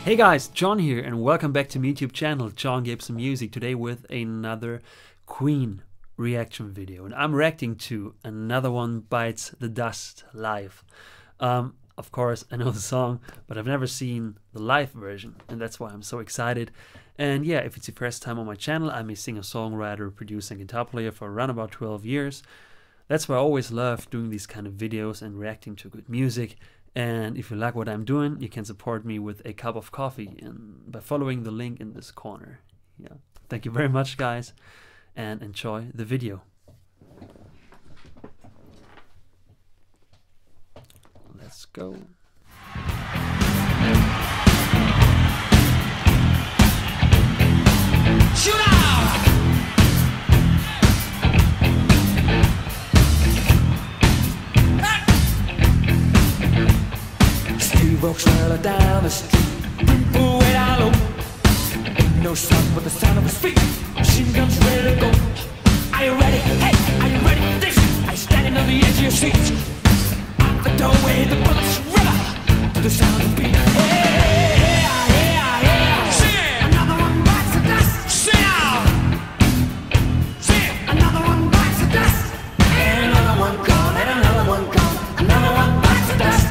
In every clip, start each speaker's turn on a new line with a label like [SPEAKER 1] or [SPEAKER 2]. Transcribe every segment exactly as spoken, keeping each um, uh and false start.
[SPEAKER 1] Hey guys, John here and welcome back to my YouTube channel, John Gibson Music, today with another Queen reaction video. And I'm reacting to Another One Bites the Dust live. Um, of course, I know the song, but I've never seen the live version, and that's why I'm so excited. And yeah, if it's your first time on my channel, I'm a singer-songwriter, producer, and guitar player for around about twelve years. That's why I always love doing these kind of videos and reacting to good music. And if you like what I'm doing, you can support me with a cup of coffee and by following the link in this corner. Yeah, thank you very much, guys, and enjoy the video. Let's go.
[SPEAKER 2] Shoot out! Steve walks well down the street, people way down low. Ain't no sound but the sound of his feet. Machine guns ready to go. Are you ready? Hey, are you ready for this? Are you standing on the edge of your seat? Out the doorway, the bullets river to the sound of the beat. Hey, yeah, yeah, yeah. Sing. Another one bites the dust. Sing out. Sing. Another one bites the dust. And another one gone, and another one gone. Another one bites the dust.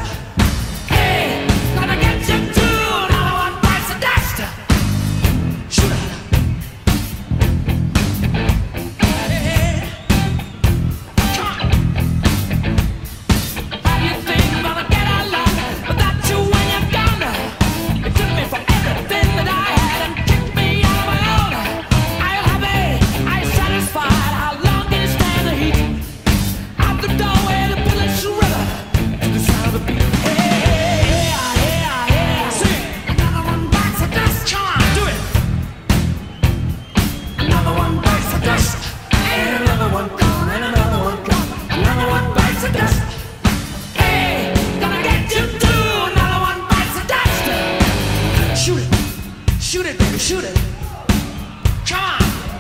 [SPEAKER 2] Shoot it! Come on!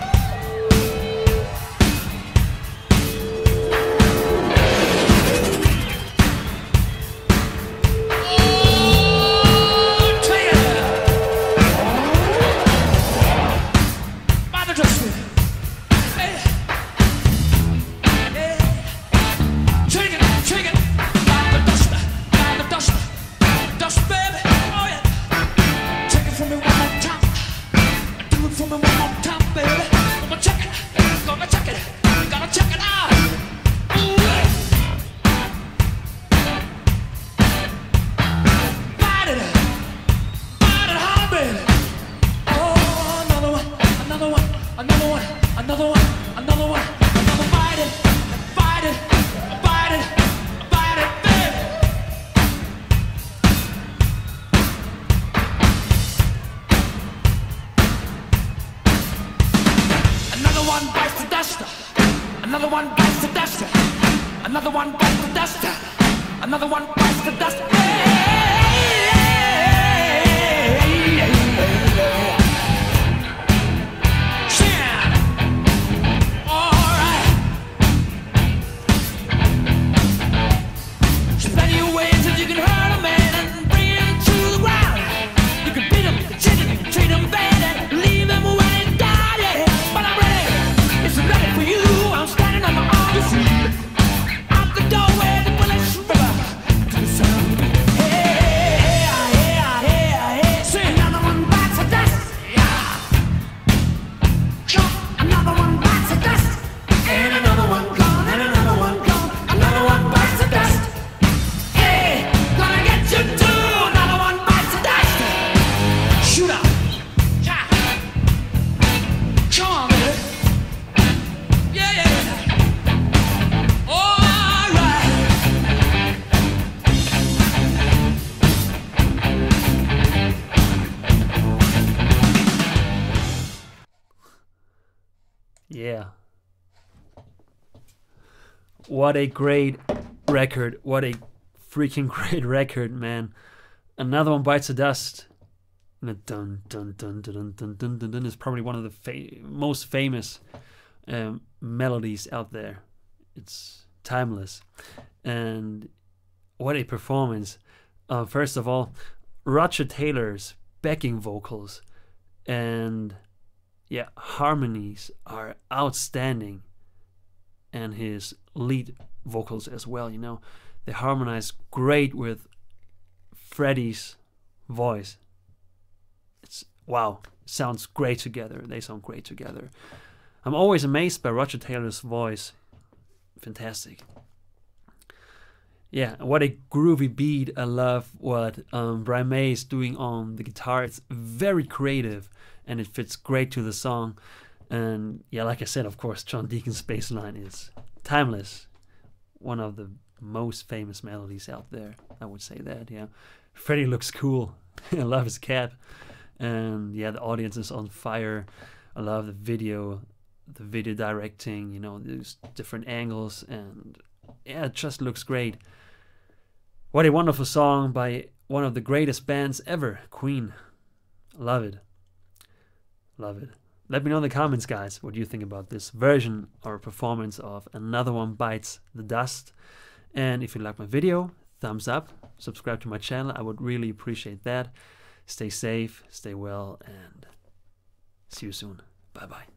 [SPEAKER 2] Oh, take it! By the dust. Hey. Hey. Take it, take it! By the dust, by the dust, dust, baby! Oh yeah! Take it from me one more time. Do it for me one more time, baby. Gonna check it, gonna check it, gonna check it out. Ooh. Bite it, bite it hard, baby. Oh, another one, another one, another one, another one, another one, another bite it, bite it, bite it, bite it, baby. Another one bites the dust. Another one bites the dust. Another one bites the dust. Another one bites the dust. Hey, hey, hey, hey, hey. Sing. All right. There's plenty of ways that you can hurt a man and bring him to the ground. You can beat him, you can cheat him, you can treat him bad and leave him when he died. Yeah. But I'm ready. It's ready for you. I'm standing on my own feet. Out the doorway, the bullets river to the sound of the beat. Hey, yeah, yeah, yeah. Sing. Another one bites the dust. Yeah. Jump. Another one bites the dust. And another one gone. And another one gone. Another one bites the dust. Hey, gonna get you too. Another one bites the dust. Shoot up. Yeah. Come on, baby. Yeah, yeah. All right.
[SPEAKER 1] Yeah. What a great record. What a freaking great record, man. Another One Bites the Dust. Dun dun dun dun dun dun dun dun dun is probably one of the fa most famous um, melodies out there. It's timeless. And what a performance. Uh, first of all, Roger Taylor's backing vocals, and yeah, harmonies are outstanding, and his lead vocals as well, you know. They harmonize great with Freddie's voice. It's wow, sounds great together. They sound great together. I'm always amazed by Roger Taylor's voice. Fantastic. Yeah, what a groovy beat. I love what um, Brian May is doing on the guitar. It's very creative and it fits great to the song. And yeah, like I said, of course, John Deacon's bass line is timeless. One of the most famous melodies out there, I would say that, yeah. Freddie looks cool. I love his cap. And yeah, the audience is on fire. I love the video, the video directing, you know, there's different angles, and yeah, it just looks great. What a wonderful song by one of the greatest bands ever, Queen. Love it. Love it. Let me know in the comments, guys, what you think about this version or performance of Another One Bites the Dust. And if you like my video, thumbs up, subscribe to my channel. I would really appreciate that. Stay safe, stay well, and see you soon. Bye-bye.